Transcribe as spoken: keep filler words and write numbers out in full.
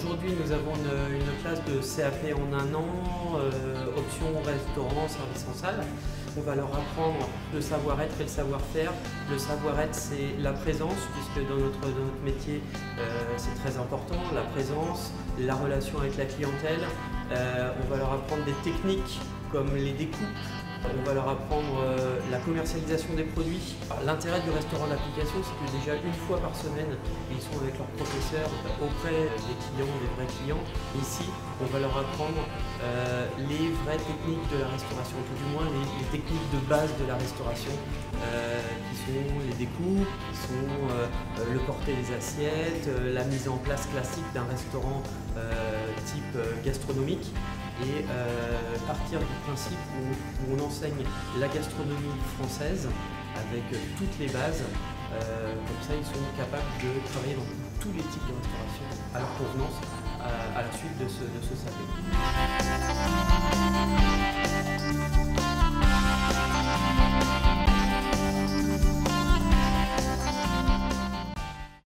Aujourd'hui, nous avons une, une classe de C A P en un an, euh, option restaurant, service en salle. On va leur apprendre le savoir-être et le savoir-faire. Le savoir-être, c'est la présence, puisque dans notre, dans notre métier, euh, c'est très important. La présence, la relation avec la clientèle. Euh, on va leur apprendre des techniques comme les découpes. On va leur apprendre euh, la commercialisation des produits. L'intérêt du restaurant d'application, c'est que déjà une fois par semaine, ils sont avec leurs professeurs auprès des clients, des vrais clients. Ici, on va leur apprendre euh, les vraies techniques de la restauration, tout du moins les, les techniques de base de la restauration, euh, qui sont les découpes, qui sont euh, le porter des assiettes, euh, la mise en place classique d'un restaurant euh, type euh, gastronomique. Et euh, partir du principe où, où on enseigne la gastronomie française avec toutes les bases, euh, comme ça ils sont capables de travailler dans tous les types de restauration à leur convenance à, à la suite de ce, de ce S A P.